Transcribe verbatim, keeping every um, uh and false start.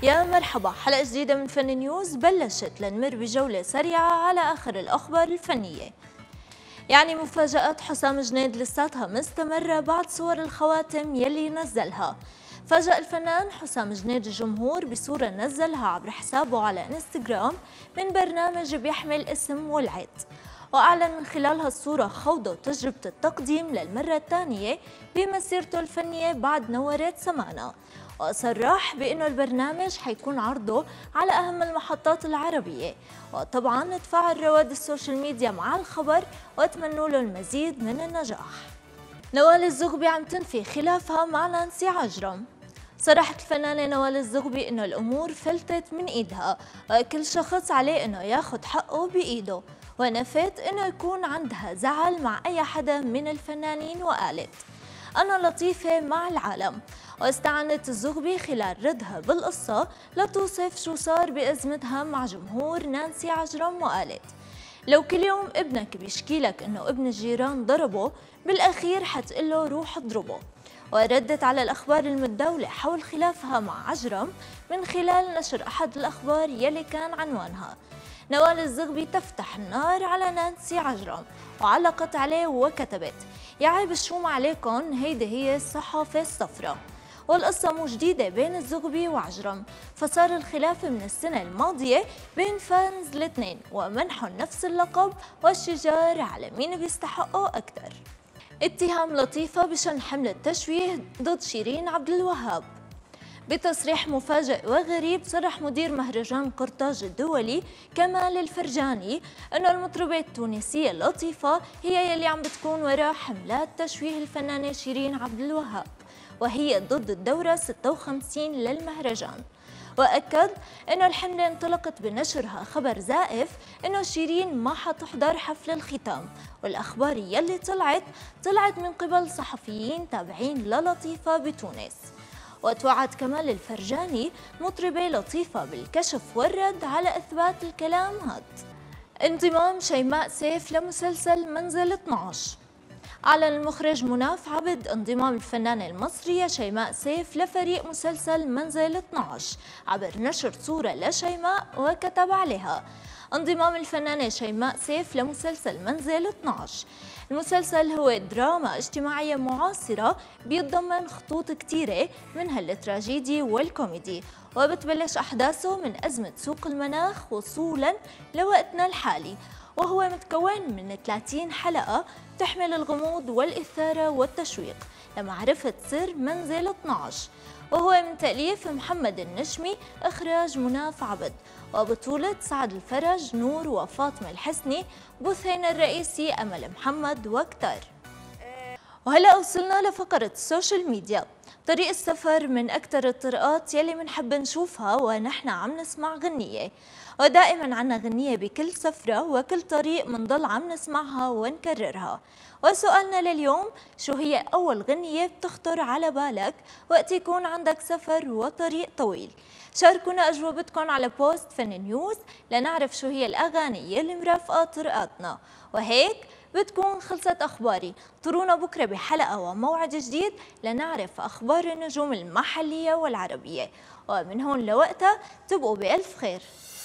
يا مرحبا، حلقة جديدة من فن نيوز بلشت لنمر بجولة سريعة على آخر الأخبار الفنية. يعني مفاجأة حسام جنيد لساتها مستمرة بعد صور الخواتم يلي نزلها. فاجأ الفنان حسام جنيد الجمهور بصورة نزلها عبر حسابه على انستغرام من برنامج بيحمل اسم ولعت، وأعلن من خلالها الصورة خوضه تجربة التقديم للمرة الثانية بمسيرته الفنية بعد نورت سمانا، وصرح بأنه البرنامج حيكون عرضه على أهم المحطات العربية. وطبعا تفاعل رواد السوشيال ميديا مع الخبر واتمنوا له المزيد من النجاح. نوال الزغبي عم تنفي خلافها مع نانسي عجرم. صرحت الفنانة نوال الزغبي إنه الأمور فلتت من إيدها وكل شخص عليه إنه ياخد حقه بإيده، ونفت إنه يكون عندها زعل مع أي حدا من الفنانين، وقالت أنا لطيفة مع العالم. واستعنت الزغبي خلال ردها بالقصة لتوصف شو صار بأزمتها مع جمهور نانسي عجرم، وقالت لو كل يوم ابنك بيشكي لك إنه ابن الجيران ضربه، بالأخير حتقله روح اضربه. وردت على الأخبار المتداولة حول خلافها مع عجرم من خلال نشر أحد الأخبار يلي كان عنوانها نوال الزغبي تفتح النار على نانسي عجرم، وعلقت عليه وكتبت يا عيب شو ما عليكن، هيدي هي الصحافة الصفراء. والقصة مو جديدة بين الزغبي وعجرم، فصار الخلاف من السنة الماضية بين فانز الاثنين ومنحهم نفس اللقب والشجار على مين بيستحقه أكثر. اتهام لطيفة بشن حملة تشويه ضد شيرين عبد الوهاب. بتصريح مفاجئ وغريب صرح مدير مهرجان قرطاج الدولي كمال الفرجاني أن المطربة التونسية لطيفة هي يلي عم بتكون وراء حملات تشويه الفنانة شيرين عبد الوهاب، وهي ضد الدورة ستة وخمسين للمهرجان. وأكد أن الحملة انطلقت بنشرها خبر زائف أنه شيرين ما حتحضر حفل الختام، والأخبار يلي طلعت طلعت من قبل صحفيين تابعين للطيفة بتونس. وتوعد كمال الفرجاني مطربي لطيفة بالكشف والرد على إثبات الكلام هاد. انضمام شيماء سيف لمسلسل منزل اثنعش. أعلن المخرج مناف عبد انضمام الفنانة المصرية شيماء سيف لفريق مسلسل منزل اثنعش عبر نشر صورة لشيماء وكتب عليها انضمام الفنانة شيماء سيف لمسلسل منزل اثنعش. المسلسل هو دراما اجتماعية معاصرة بيتضمن خطوط كتيرة منها التراجيدي والكوميدي، وبتبلش أحداثه من أزمة سوق المناخ وصولا لوقتنا الحالي، وهو متكون من ثلاثين حلقة تحمل الغموض والإثارة والتشويق لمعرفة سر منزل اثنعش، وهو من تأليف محمد النشمي، إخراج مناف عبد، وبطولة سعد الفرج، نور وفاطمة الحسني، بثين الرئيسي أمل محمد وكتار. وهلأ وصلنا لفقرة السوشيال ميديا. طريق السفر من أكثر الطرقات يلي منحب نشوفها ونحن عم نسمع غنية، ودائما عنا غنية بكل سفرة وكل طريق منضل عم نسمعها ونكررها. وسؤالنا لليوم شو هي أول غنية بتخطر على بالك وقت يكون عندك سفر وطريق طويل؟ شاركونا أجوبتكم على بوست فن نيوز لنعرف شو هي الأغاني اللي مرافقة طرقاتنا. وهيك بتكون خلصت أخباري، طرونا بكرة بحلقة وموعد جديد لنعرف أخبار النجوم المحلية والعربية، ومن هون لوقتها تبقوا بألف خير.